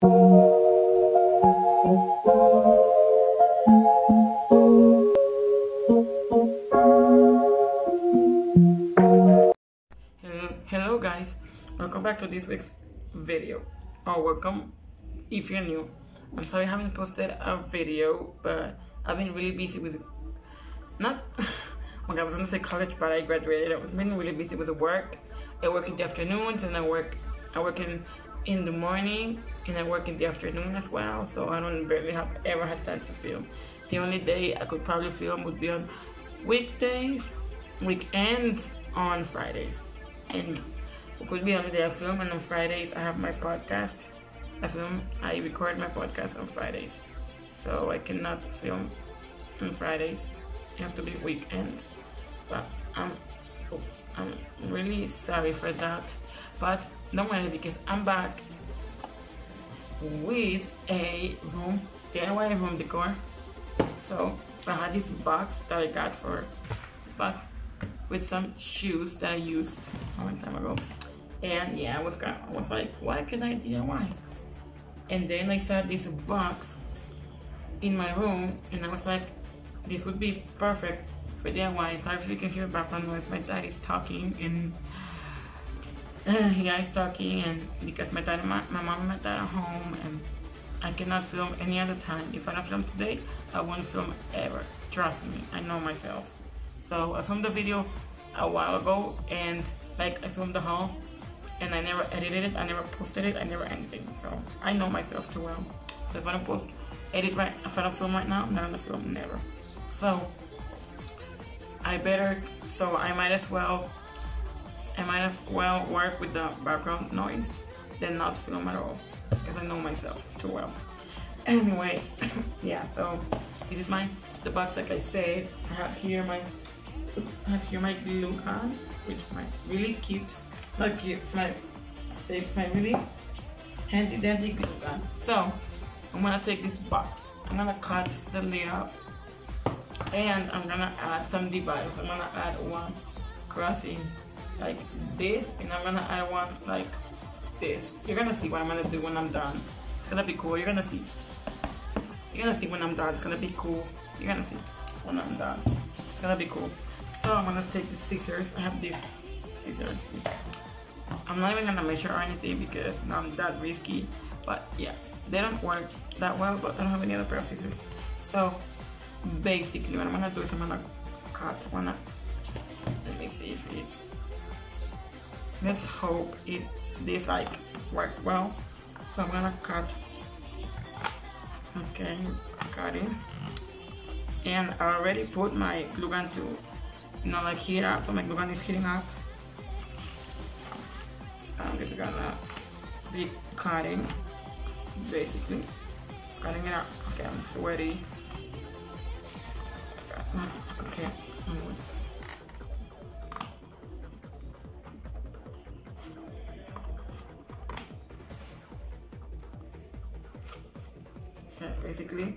Hello guys, welcome back to this week's video, or welcome if you're new. I'm sorry I haven't posted a video, but I've been really busy with I was gonna say college, but I graduated. I've been really busy with the work. I work in the afternoons, and I work in the morning, and I work in the afternoon as well, so I don't barely have ever had time to film. The only day I could probably film would be on weekdays, weekends, on Fridays, and it could be the only day I film. And on Fridays I have my podcast. I record my podcast on Fridays, so I cannot film on Fridays. It have to be weekends. But I'm really sorry for that, but don't worry, because I'm back with a DIY room decor. So I had this box that I got with some shoes that I used a long time ago, and yeah, I was like, why can I DIY? And then I saw this box in my room, and I was like, this would be perfect for DIY. Sorry if you can hear background noise. My dad is talking, and he's talking, and because my mom and my dad are home, and I cannot film any other time. If I don't film today, I won't film ever. Trust me, I know myself. So I filmed the video a while ago, and like I filmed the haul, and I never edited it, I never posted it, I never anything. So I know myself too well. So if I don't edit right, if I don't film right now, I'm not gonna film never. So I might as well work with the background noise than not film at all, because I know myself too well. Anyways, yeah, so this is the box, like I said. I have here my glue gun, which is my really cute, not cute, my really handy dandy glue gun. So I'm gonna take this box, I'm gonna cut the lid up, and I'm gonna add some dividers. I'm gonna add one crossing like this, and I'm gonna add one like this. You're gonna see what I'm gonna do when I'm done. It's gonna be cool. You're gonna see when I'm done. It's gonna be cool. You're gonna see when I'm done. It's gonna be cool. So I'm gonna take the scissors. I have these scissors. I'm not even gonna measure or anything because I'm that risky. But yeah, they don't work that well, but I don't have any other pair of scissors. So basically what I'm gonna do is I'm gonna cut let me see if it, let's hope this like works well. So I'm gonna cut. Okay, cut it. And I already put my glue gun to, like heat up, so my glue gun is heating up. I'm just gonna be cutting, basically cutting it out. Okay, I'm sweaty. Okay, onwards. Okay, basically.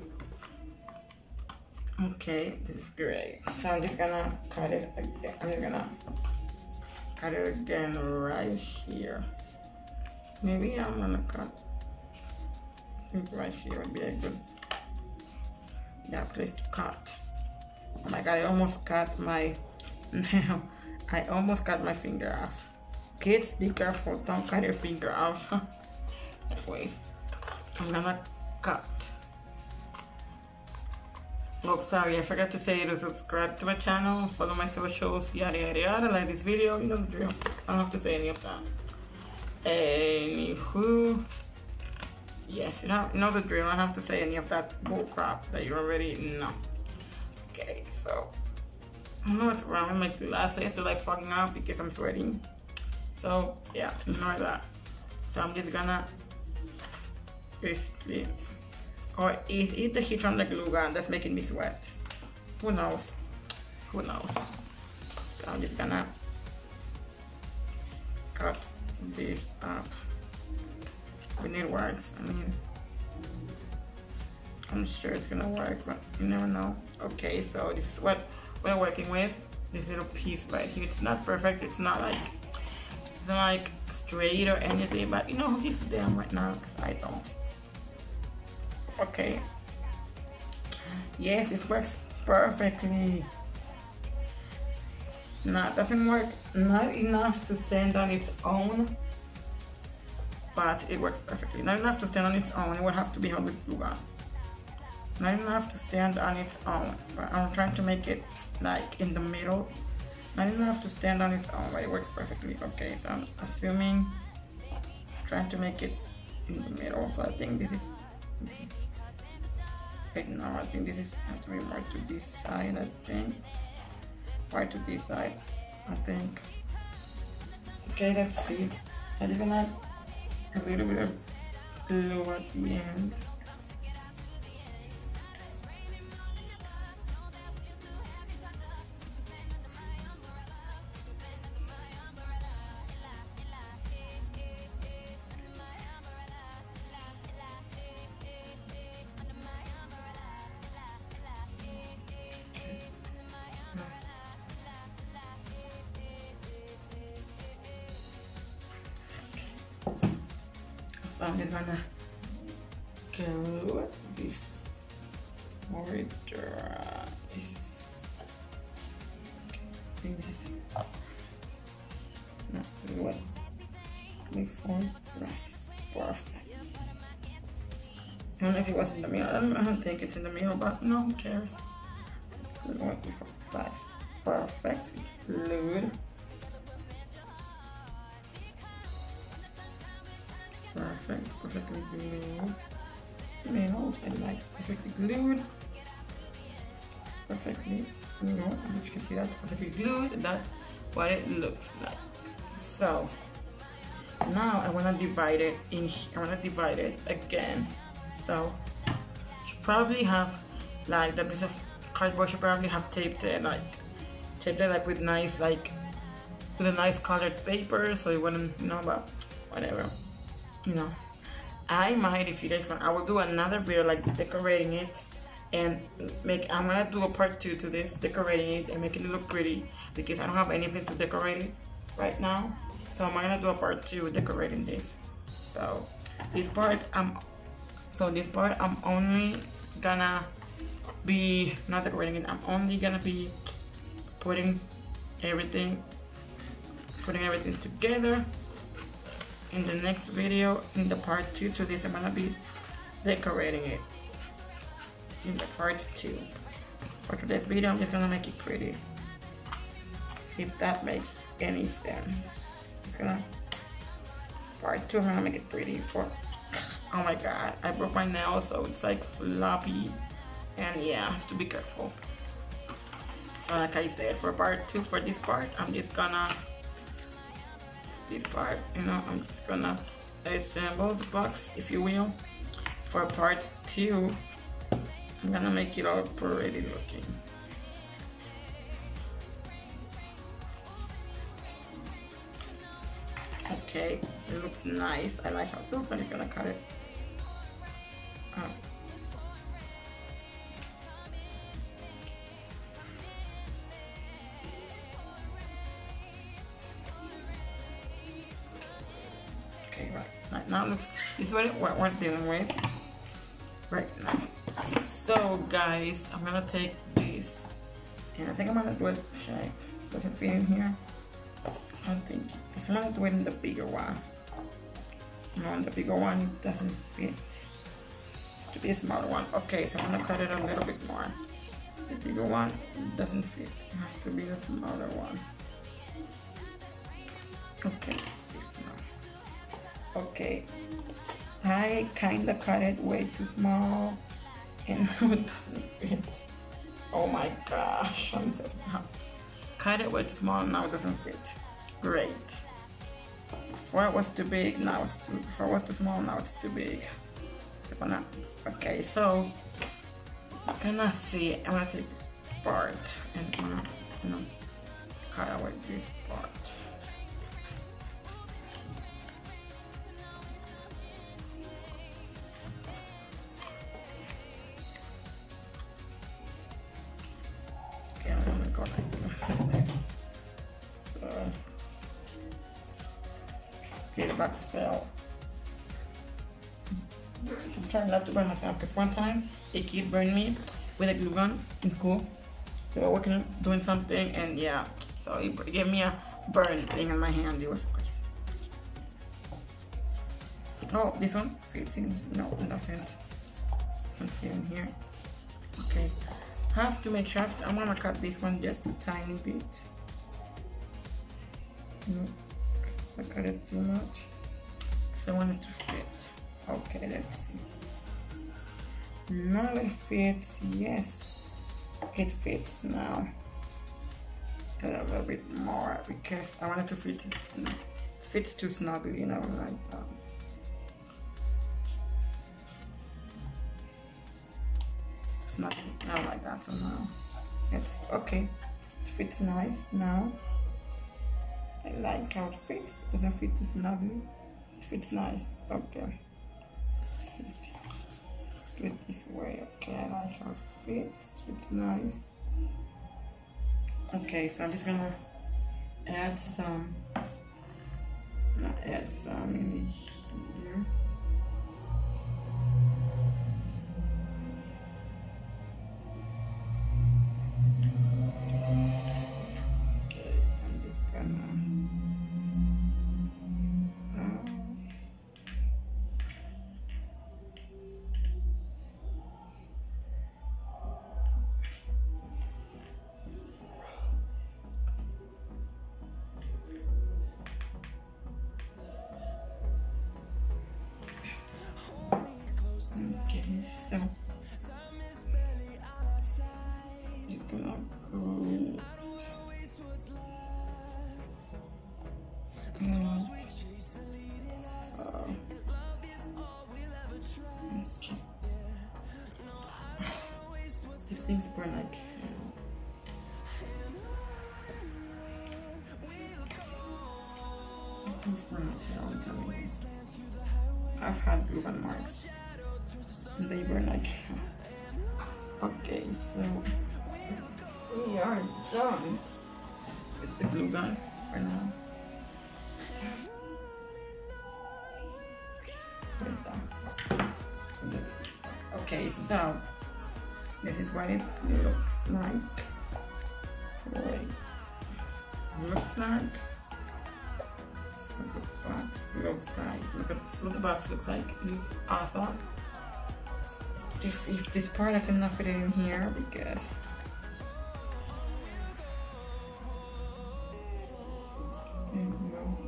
Okay, this is great. So I'm just gonna cut it again. I'm just gonna cut it again right here. Maybe I'm gonna cut, I think right here would be a good place to cut. Oh my god, I almost cut my nail. I almost cut my finger off. Kids, be careful, don't cut your finger off. Anyways, I'm gonna cut. Oh, sorry, I forgot to say to subscribe to my channel, follow my socials, yada yada yada, like this video, you know the drill. I don't have to say any of that. Anywho, yes, you know the drill. I don't have to say any of that bull crap that you already know. Okay, so I don't know what's wrong with my glasses. They're like fogging up because I'm sweating. So yeah, ignore that. So I'm just gonna basically, or is it the heat from the glue gun that's making me sweat? Who knows? Who knows? So I'm just gonna cut this up when it works. I mean, I'm sure it's gonna work, but you never know. Okay, so this is what we're working with. This little piece right here. It's not perfect. It's not like straight or anything, but you know who gives a damn right now? Because I don't. Okay. Yes, this works perfectly. Now, it doesn't work not enough to stand on its own, but it works perfectly. Not enough to stand on its own. It would have to be held with glue gun. Not enough to stand on its own, but I'm trying to make it like in the middle. Not enough to stand on its own, but it works perfectly. Okay, so I'm assuming, trying to make it in the middle. So I think this is, let me see. Wait, no, I think this is have to be more to this side. I think, or to this side. I think. Okay, let's see. So I'm just gonna add a little bit of glue at the end. So I'm just gonna glue before it dries. Okay, I think this is perfect. Now glue it before it dries. Perfect. I don't know if it was in the middle. I don't think it's in the middle, but no, who cares? Glue it before it dries. Perfect. It's glued. Perfect, perfectly glued. You know, I like perfectly glued. Perfectly glued. And if you can see that's perfectly glued, that's what it looks like. So now I want to divide it in. I want to divide it again. So you should probably have like that piece of cardboard. Should probably have taped it like with nice with a nice colored paper, so you wouldn't but whatever. You know, I might, if you guys want, I will do another video like decorating it and I'm gonna do a part 2 to this, decorating it and making it look pretty, because I don't have anything to decorate it right now. So I'm gonna do a part 2 decorating this. So this part I'm only gonna be not decorating it. I'm only gonna be putting everything together. In the next video, in the part 2 to this, I'm gonna be decorating it in the part 2. For today's video, I'm just gonna make it pretty, if that makes any sense. It's gonna part 2, I'm gonna make it pretty. Oh my god, I broke my nail, so it's like floppy, and yeah, I have to be careful. So like I said, for part 2, for this part, I'm just gonna I'm just gonna assemble the box, if you will. For part 2, I'm gonna make it all pretty looking. Okay, it looks nice. I like how it looks. I'm just gonna cut it up. Okay, right now looks, this is what we're dealing with right now. So guys, I'm gonna take this and I think I'm gonna do it. Does it fit in here? I don't think. I'm gonna do it in the bigger one. No, in the bigger one it doesn't fit. It has to be a smaller one. Okay, so I'm gonna cut it a little bit more. The bigger one doesn't fit. It has to be the smaller one. Okay. Okay, I kinda cut it way too small and now it doesn't fit. Oh my gosh, I'm so dumb. Cut it way too small and now it doesn't fit. Great. Before it was too big, now it's too, before it was too small, now it's too big. Okay, so I'm gonna see, I'm gonna take this part and I'm gonna cut away this part. Okay, the box fell. I'm try not to burn myself, because one time a kid burned me with a glue gun in school. So we were working, doing something, and yeah, so he gave me a burn thing on my hand. It was crazy. Oh, this one fits in. No, it doesn't. This one fits in here. Okay, have to make sure. I'm gonna cut this one just a tiny bit. No, I cut it too much, so I want it to fit. Okay, let's see. Now it fits. Yes, it fits now. Cut a little bit more because I want it to fit. It fits too snugly, you know, like that. Not like that. So now it's okay. It fits nice now. I like how it fits. It doesn't fit too snugly. It fits nice. Okay. Do it this way. Okay, I like how it fits. It fits nice. Okay, so I'm just gonna add some. In here. So just gonna go okay. These things burn like these things burn like hell, I'm telling you. I've had glue gun marks. They burn like hell. Okay, so we are done with the glue gun for now. Okay, so this is what it looks like. Looks like. That's what the box looks like. Look at what the box looks like. It's awesome. If this part I cannot fit it in here because there you go.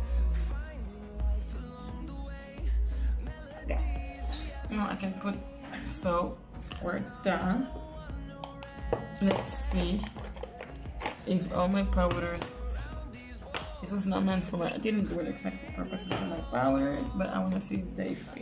Yeah. You know, I can put, so we're done. Let's see if all my powders, this was not meant for my, I didn't do it exactly purposes for my powders, but I want to see if they fit.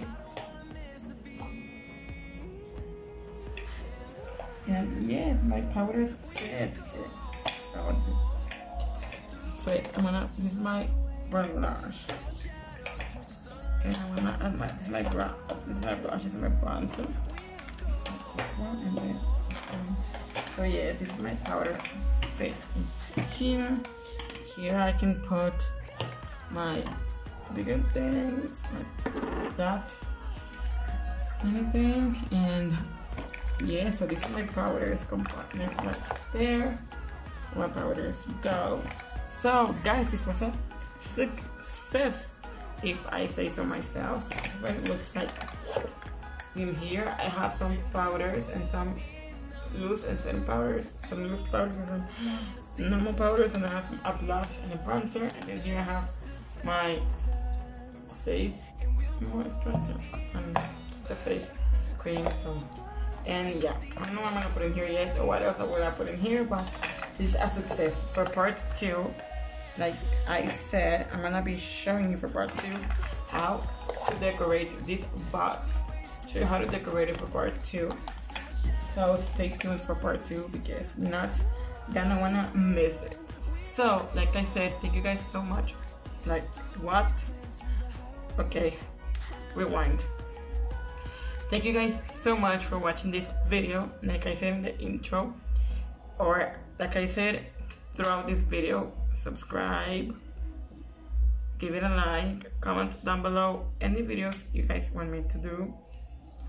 And yes, my powders fit. So fit. This is my blush. And I'm gonna add my, this is my blush, this is my bronzer. This one and then this one. So yes, this is my powder fit in here. Here I can put my bigger things like that, anything, and yeah, so this is my powders compartment right there. My powders go. So guys, this was a success if I say so myself. So this is what it looks like. In here I have some powders and some loose and some powders, some loose powders and some normal powders, and I have a blush and a bronzer, and then here I have my face moisturizer and the face cream. So, and yeah, I don't know what I'm gonna put in here yet or what else I will put in here, but this is a success. For part 2, like I said, I'm gonna be showing you for part 2 how to decorate this box. Show you how to decorate it for part 2. So stay tuned for part 2 because you're not gonna wanna miss it. So like I said, thank you guys so much. Like what? Okay, rewind. Thank you guys so much for watching this video. Like I said in the intro, or like I said throughout this video, subscribe, give it a like, comment down below any videos you guys want me to do.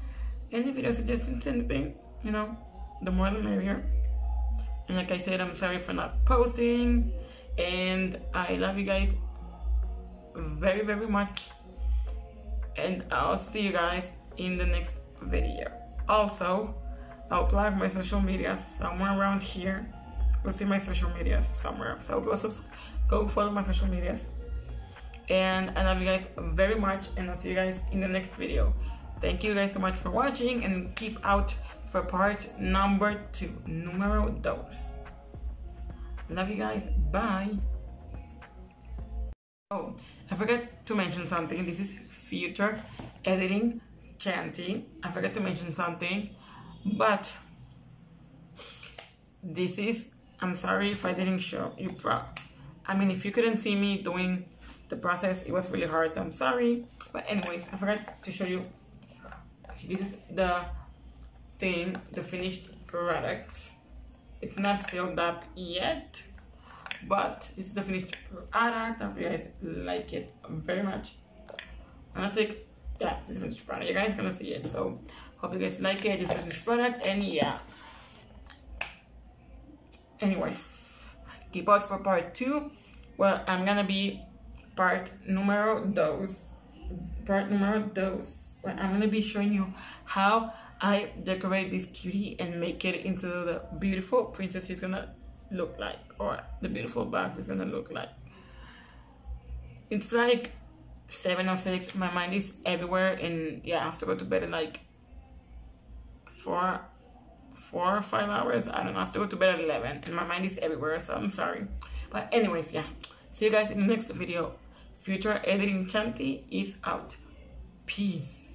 any video suggestions, anything, you know, the more the merrier. And like I said, I'm sorry for not posting, and I love you guys very, very much, and I'll see you guys in the next video. Also, I'll plug my social medias somewhere around here. You'll see my social medias somewhere, so go follow my social medias. And I love you guys very much, and I'll see you guys in the next video. Thank you guys so much for watching, and keep out for part number 2, numero 2. Love you guys. Bye. Oh, I forgot to mention something. This is future editing Chanty. I forgot to mention something, but this is, I'm sorry if I didn't show you if you couldn't see me doing the process, it was really hard, so I'm sorry. But anyways, I forgot to show you. This is the thing, the finished product. It's not filled up yet, but it's the finished product. I hope you guys like it very much. I'm gonna take, yeah, this is the finished product. You guys gonna see it, so hope you guys like it. This is the finished product, and yeah. Anyways, keep out for part 2. Well, I'm gonna be part numero 2. Part numero 2. Well, I'm gonna be showing you how I decorate this cutie and make it into the beautiful princess she's gonna look like, or the beautiful box is gonna look like. It's like 7 or 6. My mind is everywhere, and yeah, I have to go to bed in like 4 or 5 hours. I don't know. I have to go to bed at 11, and my mind is everywhere, so I'm sorry. But anyways, yeah. See you guys in the next video. Future editing Chanty is out. Peace.